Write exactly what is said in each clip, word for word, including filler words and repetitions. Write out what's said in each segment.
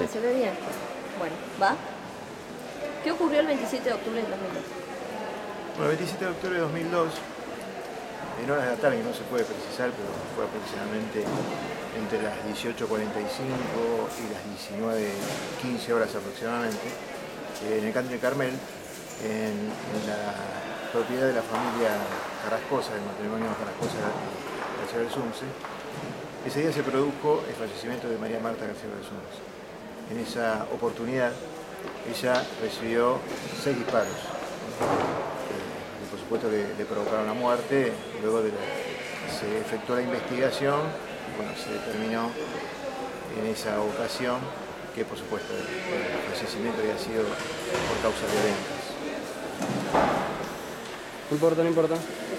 sí. Se ve bien. Bueno, ¿va? ¿Qué ocurrió el veintisiete de octubre de dos mil dos? Bueno, el veintisiete de octubre de dos mil dos, en horas de la tarde, que no se puede precisar, pero fue aproximadamente entre las dieciocho cuarenta y cinco y las diecinueve quince horas aproximadamente, en el Country Carmel, en, en la propiedad de la familia Carrascosa, del matrimonio Carrascosa y García Belsunce. Ese día se produjo el fallecimiento de María Marta García Belsunce. En esa oportunidad, ella recibió seis disparos, que por supuesto le, le provocaron la muerte. Luego de la, se efectuó la investigación, bueno, se determinó en esa ocasión que por supuesto el, el fallecimiento había sido por causas violentas. No importa, no importa.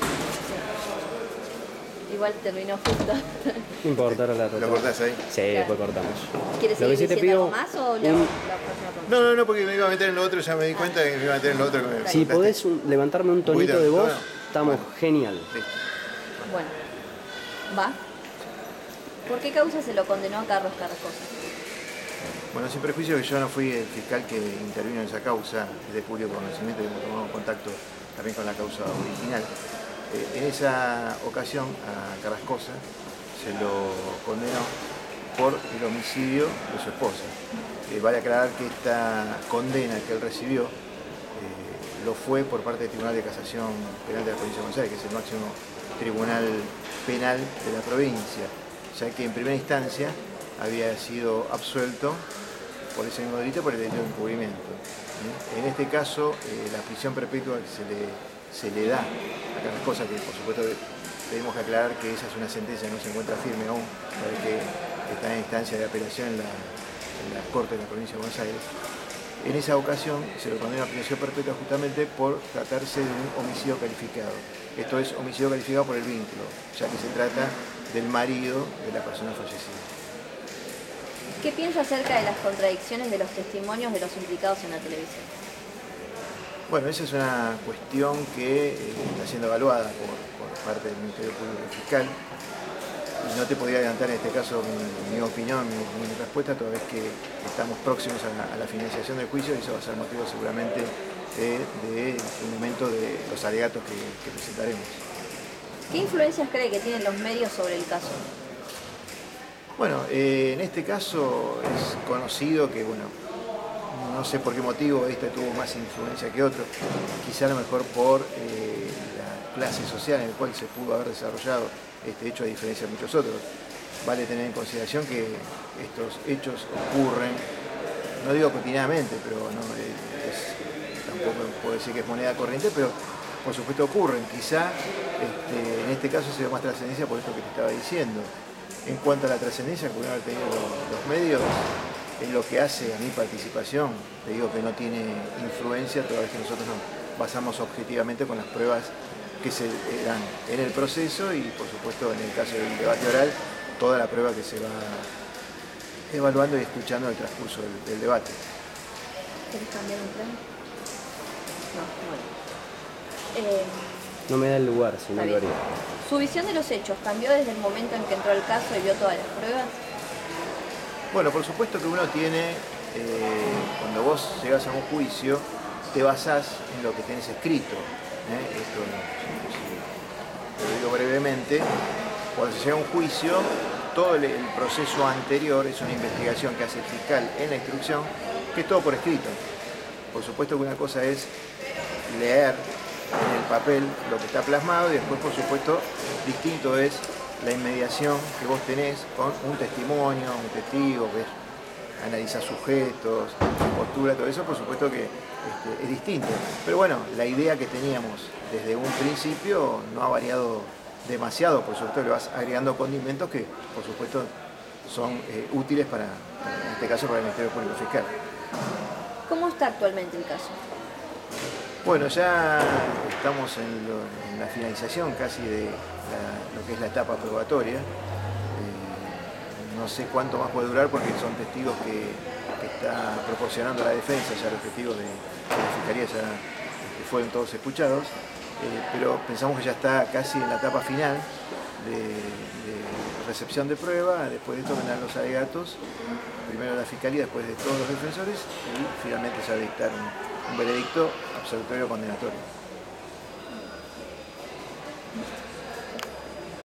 Igual terminó justo. No importa, ahora la ¿Lo cortás ahí? Sí, Claro. después cortamos. ¿Quieres Lo que seguir sí te diciendo pido, algo más o lo, un- la próxima pregunta? No, no, no, porque me iba a meter en lo otro, ya me di cuenta que me iba a meter en lo otro que me Si preguntaste. podés un- levantarme un tonito poquito de de voz, tono. estamos Bueno. genial. Listo. Bueno, ¿va? ¿Por qué causa se lo condenó a Carlos Carrascosa? Bueno, sin prejuicio que yo no fui el fiscal que intervino en esa causa, es de público conocimiento y hemos tomado contacto también con la causa original. Eh, en esa ocasión a Carrascosa se lo condenó por el homicidio de su esposa. Eh, vale aclarar que esta condena que él recibió eh, lo fue por parte del Tribunal de Casación Penal de la Provincia de Buenos Aires, que es el máximo tribunal penal de la provincia, ya que en primera instancia había sido absuelto por ese mismo delito, por el delito de encubrimiento. ¿Sí? En este caso, eh, la prisión perpetua que se le, se le da a Carrascosa, que por supuesto tenemos que aclarar que esa es una sentencia que no se encuentra firme aún, sabe que está en instancia de apelación en la, en la Corte de la Provincia de Buenos Aires. En esa ocasión se lo condena a prisión perpetua justamente por tratarse de un homicidio calificado. Esto es homicidio calificado por el vínculo, ya que se trata del marido de la persona fallecida. ¿Qué piensa acerca de las contradicciones de los testimonios de los implicados en la televisión? Bueno, esa es una cuestión que eh, está siendo evaluada por, por parte del Ministerio Público y Fiscal. Y no te podría adelantar en este caso mi, mi opinión, mi, mi respuesta, toda vez que estamos próximos a la, a la finalización del juicio y eso va a ser motivo seguramente del de, de momento de los alegatos que, que presentaremos. ¿Qué influencias cree que tienen los medios sobre el caso? Bueno, eh, en este caso es conocido que, bueno, no sé por qué motivo este tuvo más influencia que otro, quizá a lo mejor por eh, la clase social en la cual se pudo haber desarrollado este hecho a diferencia de muchos otros. Vale tener en consideración que estos hechos ocurren, no digo cotidianamente, pero no, es, tampoco puedo decir que es moneda corriente, pero por supuesto ocurren. Quizá este, en este caso se dio más trascendencia por esto que te estaba diciendo. En cuanto a la trascendencia que pudieron haber tenido los, los medios, en lo que hace a mi participación, te digo que no tiene influencia, toda vez que nosotros nos basamos objetivamente con las pruebas que se dan en el proceso y por supuesto en el caso del debate oral, toda la prueba que se va evaluando y escuchando en el transcurso del, del debate. ¿Quieres cambiar un plan? No, bueno. Eh, No me da el lugar, si no Está lo bien. haría. ¿Su visión de los hechos cambió desde el momento en que entró al caso y vio todas las pruebas? Bueno, por supuesto que uno tiene, eh, cuando vos llegas a un juicio, te basás en lo que tenés escrito. ¿eh? Esto, si lo digo brevemente, cuando se llega a un juicio, todo el, el proceso anterior es una investigación que hace el fiscal en la instrucción, que es todo por escrito. Por supuesto que una cosa es leer en el papel lo que está plasmado y después, por supuesto, distinto es la inmediación que vos tenés con un testimonio, un testigo, ves, analizar sujetos, postura, todo eso, por supuesto que este, es distinto. Pero bueno, la idea que teníamos desde un principio no ha variado demasiado, por supuesto le vas agregando condimentos que, por supuesto, son eh, útiles para, en este caso, para el Ministerio Público Fiscal. ¿Cómo está actualmente el caso? Bueno, ya estamos en, lo, en la finalización casi de la, lo que es la etapa probatoria. Eh, no sé cuánto más puede durar porque son testigos que, que está proporcionando la defensa, ya los testigos de, de la Fiscalía ya este, fueron todos escuchados, eh, pero pensamos que ya está casi en la etapa final de, de recepción de prueba. Después de esto vendrán los alegatos, primero la Fiscalía, después de todos los defensores, y finalmente se va a dictar un, un veredicto absolutorio condenatorio.